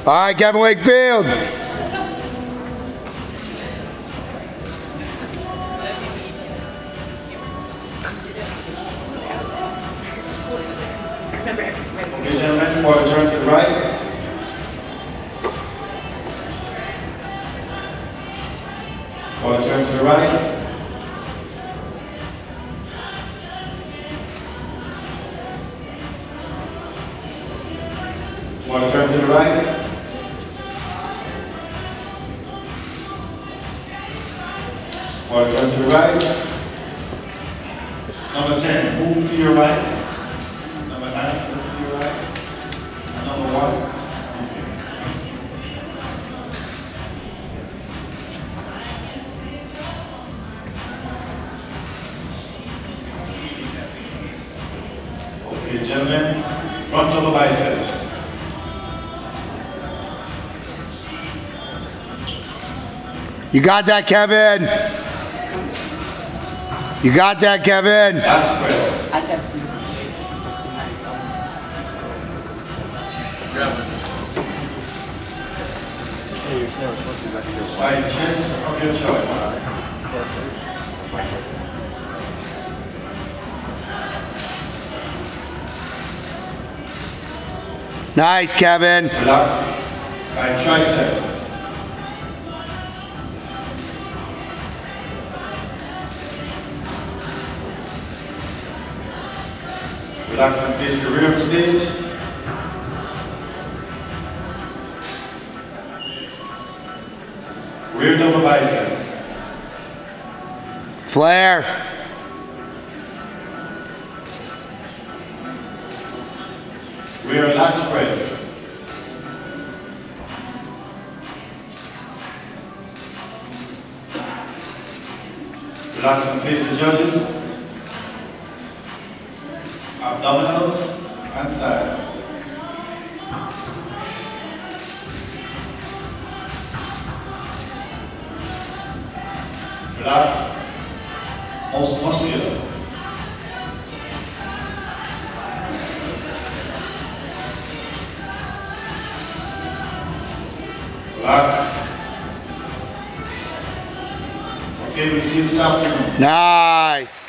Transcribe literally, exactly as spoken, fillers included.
All right, Kevin Wakefield. Okay, gentlemen, quarter turn to the right. Quarter turn to the right. Quarter turn to the right. Quarter turn to the right. Number ten, move to your right. Number nine, move to your right. And number one. Okay, gentlemen, front double bicep. You got that, Kevin. You got that, Kevin. That's square. Side chest of your choice. Nice, Kevin. Relax. Side tricep. Relax and face the rear of the stage. Rear double bicep. Flare. Rear lat spread. Relax and face the judges. Abdominals and thighs. Relax. Most muscular. Relax. Okay, we see you this afternoon. Nice.